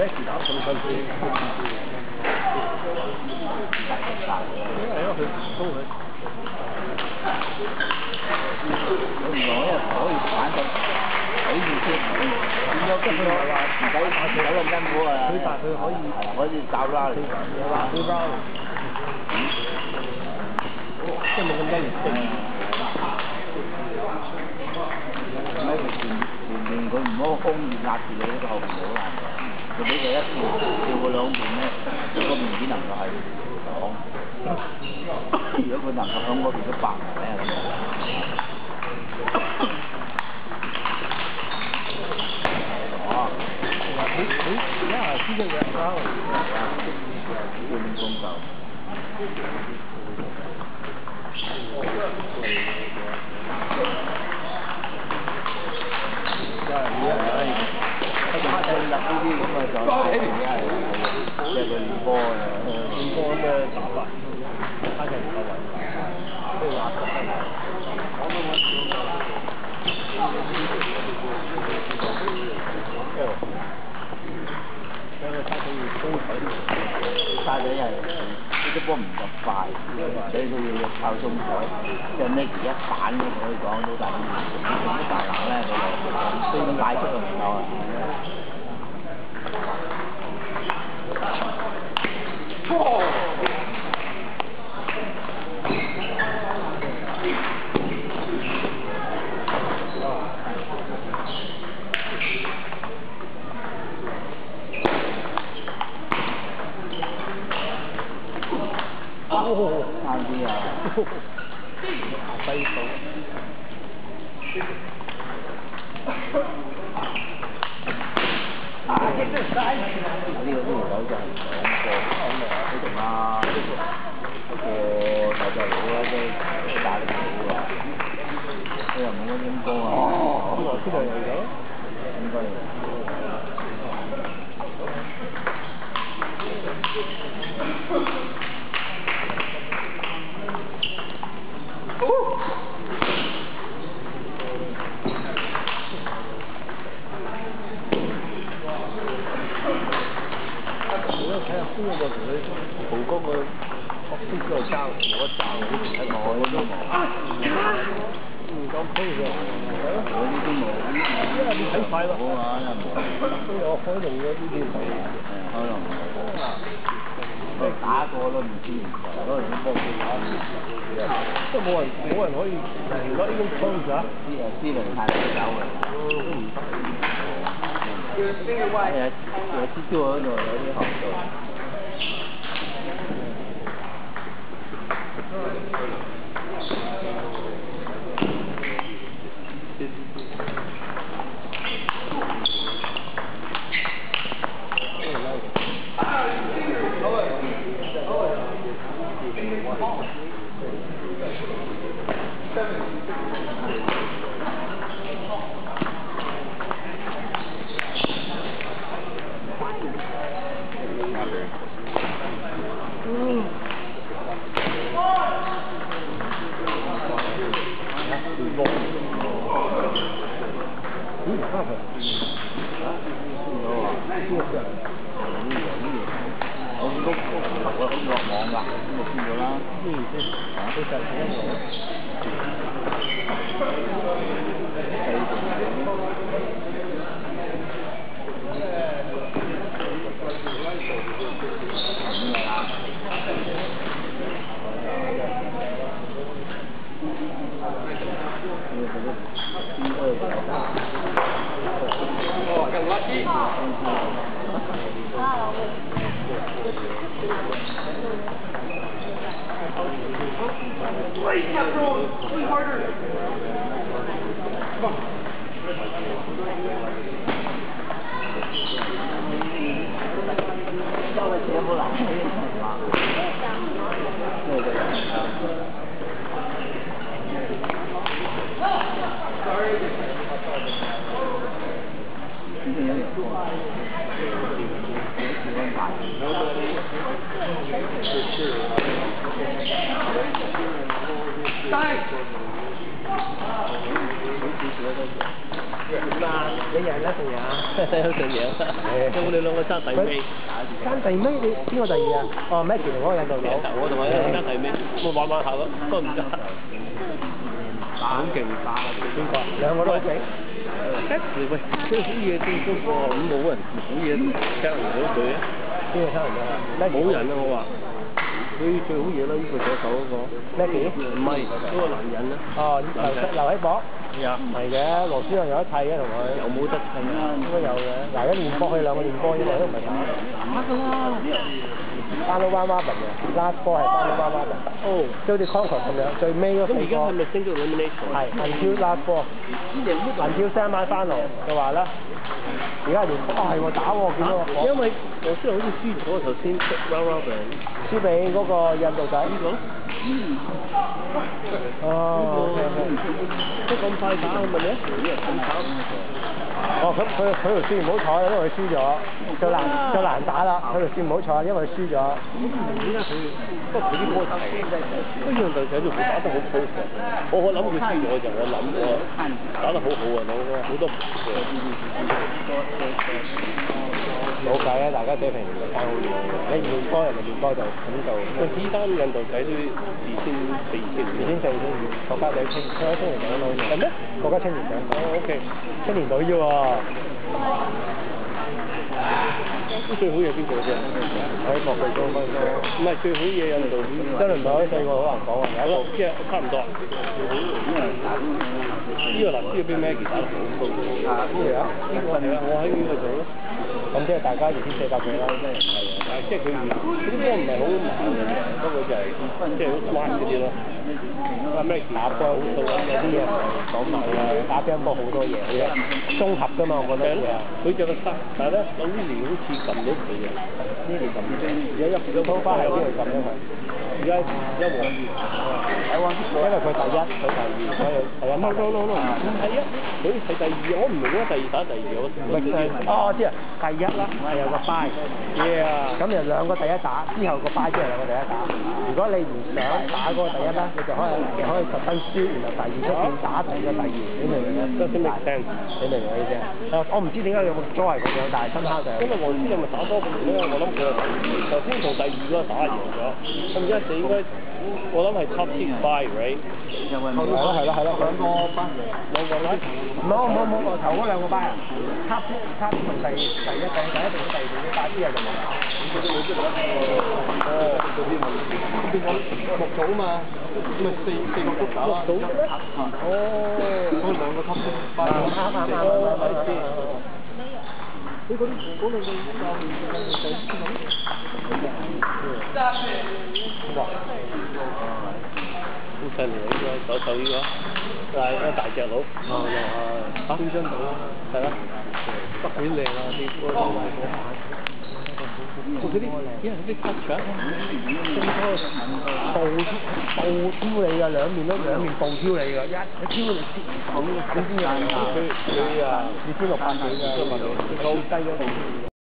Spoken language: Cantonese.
咧，其他咁辛苦。係咯，佢高佢。 佢唔攞一可以反到睇住先，變咗佢話唔使咁辛苦啊！ 佢但佢可以教拉嚟， 佢包，即係冇咁多熱性。 喺佢前面佢唔好空面壓住你呢個後面好難嘅，佢俾佢一跳個兩邊咧，佢個面只能夠係擋。如果佢能夠響嗰邊都白埋咧咁。 呀，這個也高。 半公夠。不過黑仔入呢啲咁啊就即係佢練波啊， 練波咁嘅打法，黑仔唔夠穩，都要壓實得。 沙仔係呢啲波唔咁快，所以佢要靠中台，即係呢一板咧可以講都大啲，啲大冷咧佢就都帶出就唔夠啦。啱啲啊！ 低數。 呢個條友就係講過，佢同阿嗰個大隻佬咧都打得幾好啊！佢又冇乜點波啊！ 邊度嚟嘅？ 應該係。 睇下邊個同佢蒲嗰個學識喺度爭，冇得爭嗰啲睇我嗰啲冇。咁鋪嘅， 我呢啲冇， 因為你睇快咯。 冇啊，冇。 我開龍嗰啲啲冇。 開龍。都打過都唔知，嗰陣時波幾打， 都冇人可以攞呢種方式啊！ 知名太多走嘅。係啊，蜘蛛嗰度有啲學到。落網㗎，咁就輸咗啦。 都就係一個。 Wait, Captain! Play harder! Come on. 點啊？你贏啦，成贏有成贏。咁我哋兩個爭第尾。爭第尾？你邊個第二啊？哦 ，Maggie 同嗰個印度佬。我同佢爭第尾，我玩玩下咯，都唔得。好勁打邊個？兩個都好勁。喂，最好嘢啲嗰個咁冇人好嘢聽唔到佢啊？邊個聽唔到啊？冇人啊！我話。佢最好嘢啦，呢個左手嗰個。Maggie？唔係，嗰個男人啊。哦，留喺博。係啊。係嘅，羅斯有得砌嘅同佢。有冇得砌啊？應該有嘅。嗱，一練波佢兩個練波啫嘛，都唔係打。打㗎啦！翻到彎彎嘅 ，last 波係翻到彎彎嘅。哦。即好似 Concord 咁樣，最尾嗰個。咁而家係咪升到 elimination？係 until last 波。until 三晚翻嚟就話啦。而家連係喎打喎，見到我。因為羅斯好似輸咗頭先 round robin。輸俾嗰個印度仔。呢個？哦。即咁快打係咪咧？咁慘。哦，佢條線唔好彩，因為佢輸咗，就難打啦。佢條線唔好彩，因為佢輸咗。點解佢？不過佢啲波係，嗰印度仔都打得好 close 嘅。我諗佢輸咗就我諗打得好好啊，好多冇計啊！大家水平爭好遠嘅，你練波人哋練波就咁做。佢呢單印度仔都2400，國家隊青年獎攞嘅。係咩？國家青年獎。哦 ，OK， 青年隊啫喎。最好嘢邊個啫？喺莫貴中分鐘。唔係最好嘢印度周倫隊4個好難講啊，有一個即係差唔多。呢個嗱，呢個俾 Maggie 打得好高。呢個啊？呢個係啊，我喺呢個做咯。咁即係大家2400幾啦，真係係啊！即係佢啲波唔係好猛嘅，不過就係即係好 smart 嗰啲咯。阿 Maggie 打波好數啊，有啲嘢講埋啊，打乒乓波好多嘢嘅，綜合㗎嘛，我覺得會啊。佢就個塞，但係咧，有啲年好似撳到佢嘅，呢年撳咗，而家一波花係呢度撳咗佢。而家一和，因為佢第一，佢第二，所以係啊，no，唔係啊，佢係第二，我唔明點解第二打第二，我我知啊，第一啦，係有個 bye，咁就兩個第一打，之後個 bye 之後兩個第一打。如果你唔想打嗰個第一咧，你就可以特登輸，然後第二出線打第二個第二，你明唔明啊？都先明聽，你明唔明我意思啊？我唔知點解有個 joy 咁樣，但係深刻就係。因為我知你咪打多盤咧，我諗佢頭先同第二個打贏咗，咁而家就應該我諗係 top 5，right？ 係咯，兩個啦。冇，頭嗰兩個班啊 ，top 同第一定第二啲打啲人就冇。哦，嗰啲咪邊個六組啊嘛，咪四個都打啦。六組咩？哦，嗰兩個 top 5。你嗰兩個教練哇！好犀利呢個手呢個，係一大隻佬。哦，又係打邊張到啊？係啦，得幾靚啊啲波都係嗰版。嗰啲因為啲 touch 啊，暴挑你㗎，兩面暴挑你㗎，一挑你咁先有。佢啊，2600幾㗎，佢高低咗。